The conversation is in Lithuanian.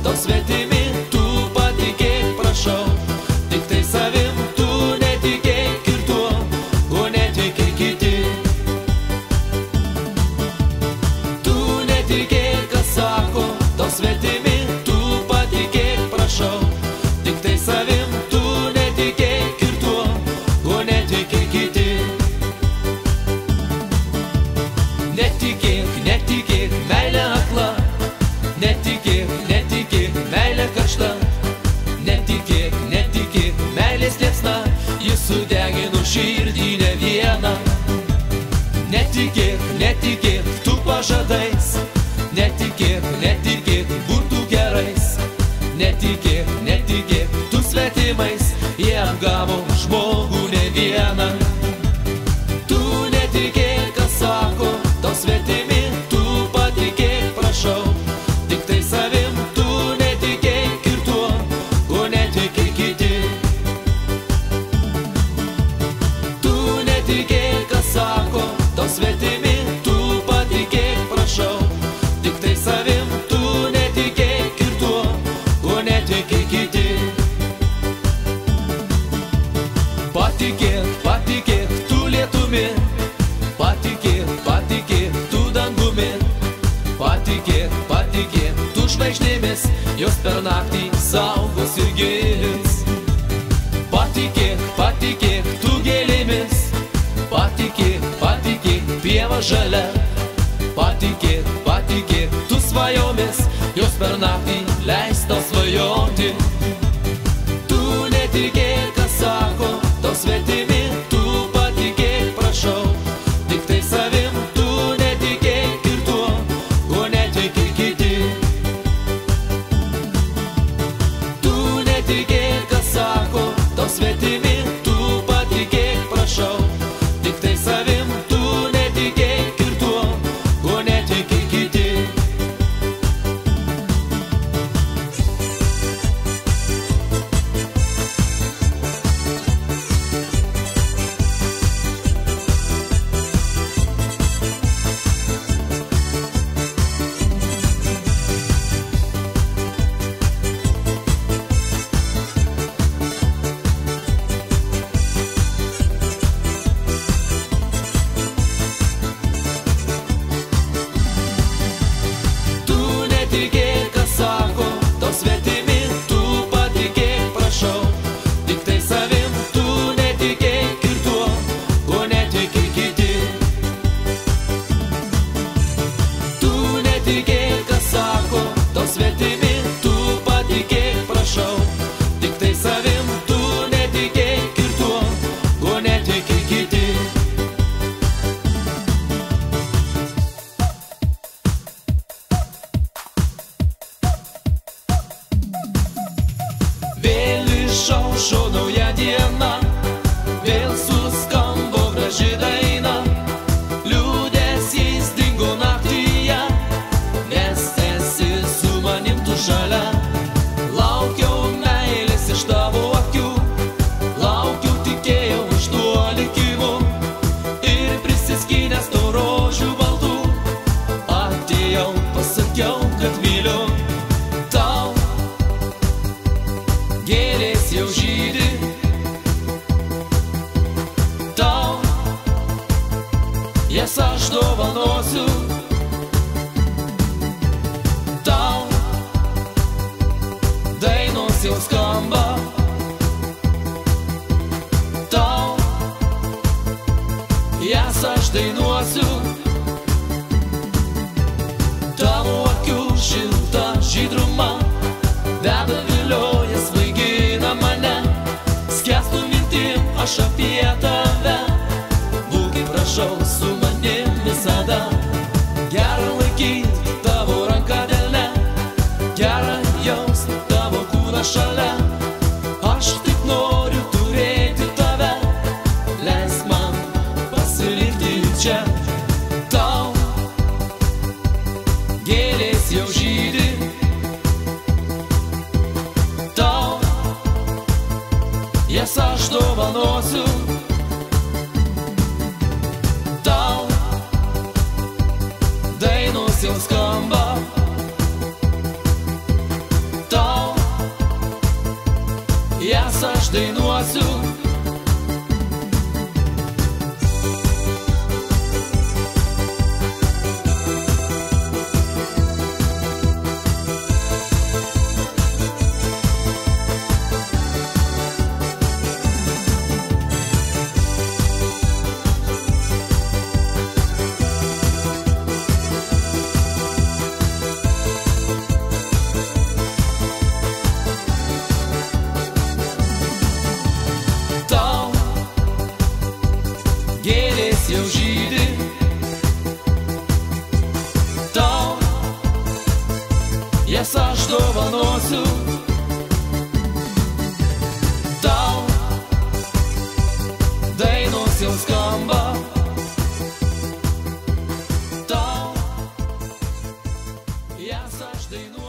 tau svetimi, tu patikėk, prašau. Tik tai savim tu netikėk ir tuo, ko netikėk kiti. Tu netikėk, kas sako, tau svetimi, tu patikėk, prašau. Tik tai savim tu netikėk ir tuo, ko netikėk kiti. Netikėk, netikėk, meilė akla. Netikėk, netikėk, meilė karšta. Netikėk, netikėk, meilės liepsna. Jis sudegino širdį ne vieną. Netikėk, netikėk, tu pažadais. Netikėk, netikėk, būtų gerais. Netikėk, netikėk, tu svetimais. Jie apgavo žmogų ne vieną. Tu netikėk, kas sako, tau svetimi, tu patikėk, prašau. Tik tai savim tu netikėk ir tuo, ko netikėk kiti. Tu netikėk, kas sako, tau svetimi, tu patikėk, prašau. Tik tai savim tu netikėk ir tuo, ko netikėk kiti. Patikėk, patikėk, tu lietumi. Patikėk, patikėk, tu dangumi. Patikėk, patikėk, tu žvaigždėmis, jos per naktį saugos ir gilins. Patikėk, patikėk, tu gėlėmis. Patikėk, patikėk, pieva žalia. Patikėk, patikėk, tu svajomis, jos per naktį leis tau svajoti. Tu netikėk, kas sako, tau svetimi, tu patikėk, prašau. Tik tai savim tu netikėk ir tuo, ko netikėk kiti. Tu netikėk, kas sako, tau svetimi, tu patikėk, prašau. Tik tai savim tu netikėk ir tuo, ko netikėk kiti. Netikėk, kas sako, tau svetimi, tu patikėk, prašau. Tik tai savim tu netikėk ir tuo, ko netikėk kiti. Tu netikėk, kas sako, tau svetimi, tu patikėk, prašau. Tik tai savim tu netikėk ir tuo, ko netikėk kiti. Vėl išaušo nauja diena, vėl suskambo graži daina. Liūdesys dingo naktyje, nes esi su manim tu šalia. Laukiau meilės iš tavo akių, laukiau, tikėjau iš tuo likimu. Ir prisiskynęs to rožių baltų, atėjau, pasakiau, kad myliu. Tau gėlės jau žydi, tau jas aš dovanosiu. Tau dainos jau skamba, tau jas aš dainuosiu. Tavo akių šilta žydruma veda, vilioja, svaigina mane. Skęstu mintim aš apie tave, būk, prašau, su manim visada. Gera laikyt tavo ranką delne, gera jaust tavo kūną šalia. Aš tik noriu turėti tave, leisk man pasilikti čia. Tau gėlės jau žydi, tau jas aš dovanosiu. Tau aš dainuosiu. Gėlės jau žydi, tau jas aš dovanosiu, tau dainos jau skamba, tau jas aš dainuosiu.